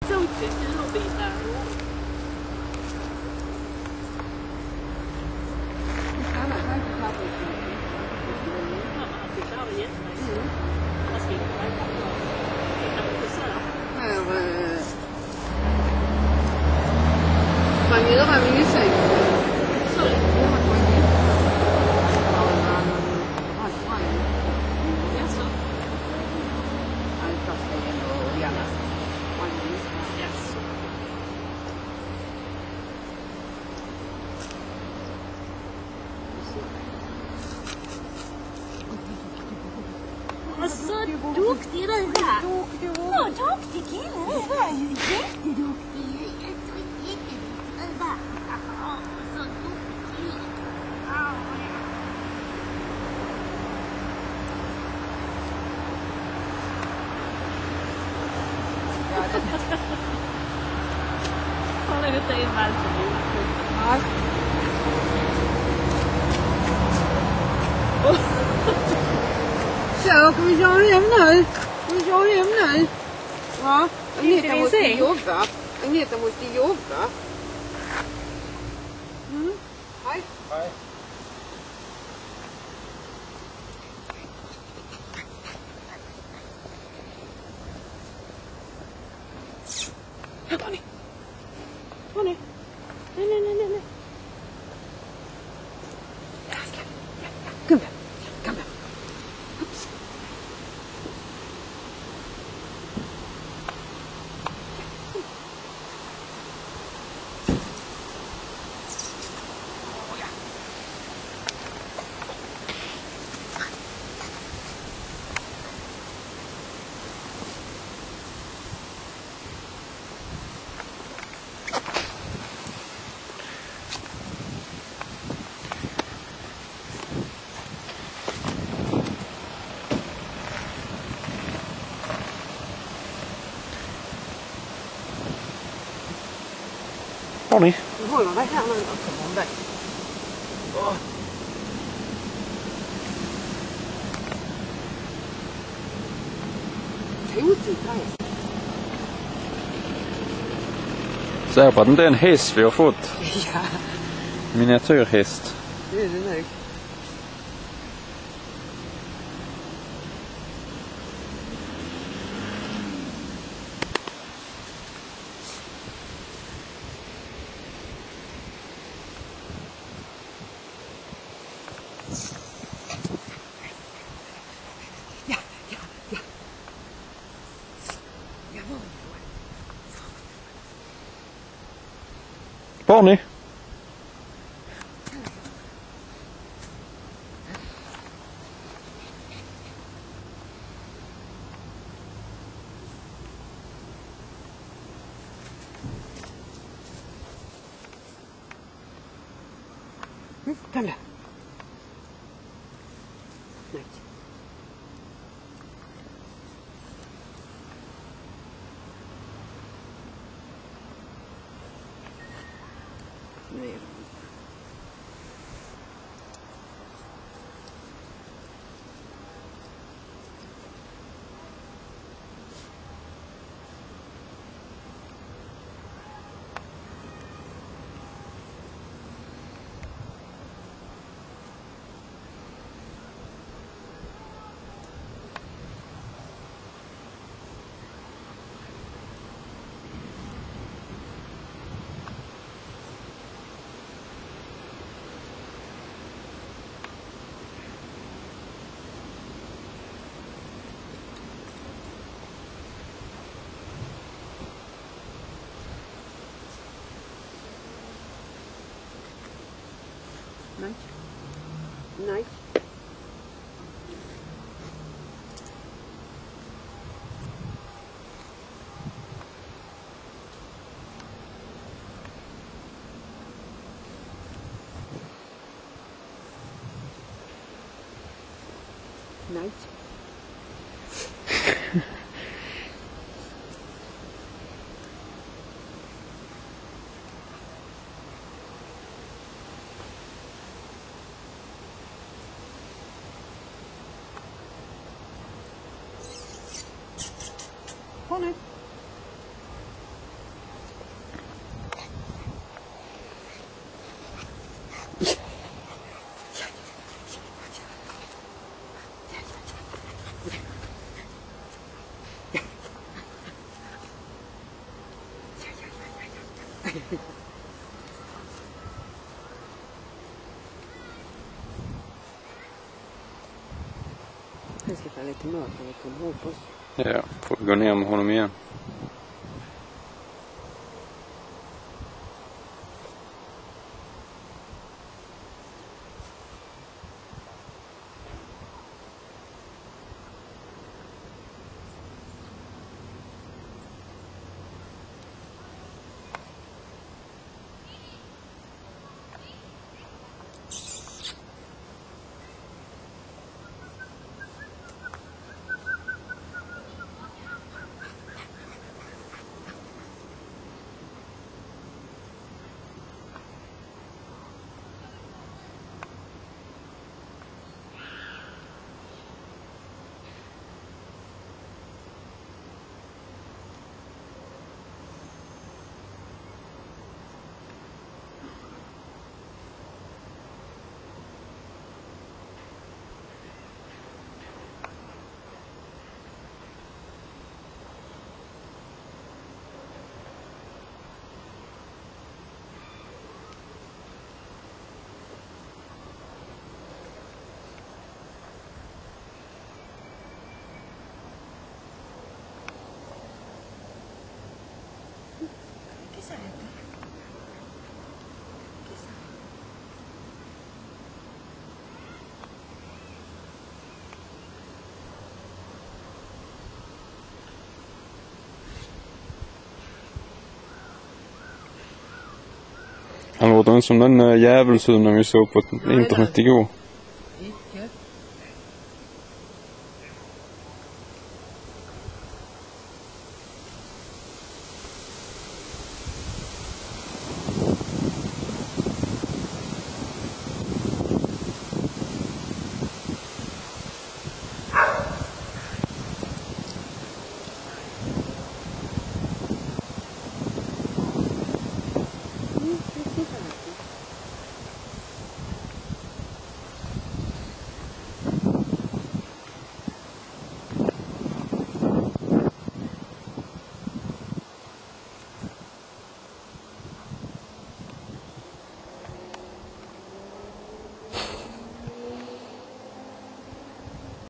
exotiskt djurbitar. Det klarar jättemycket. Man ska inte vara bra. Det kan man inte säga. Man gör en mysig. Så duktig du var. Så duktig kille. Du var ju jätteduktig. Jätteduktig du var. Så duktig. Har du inte en vals? Nej. Så, kan vi köra hem nu? Ja, Agneta måste jobba. Agneta måste jobba. Hej. Hej. Barney. Barney. Nej. Kom här. Barney. Du håller dig här nu. Kom om dig. Tosigt här. Säg på att det inte är en häst vi har fått. Ja. Miniatyrhäst. Det är det nog. Barney. Kom där. Nej. Nej. Nej. Nej. Nej. Barney. Jag ska få lite mat när vi kommer ihop oss. Ja, får vi gå ner med honom igen. Han låter som den djävulshunden vi såg på internet igår.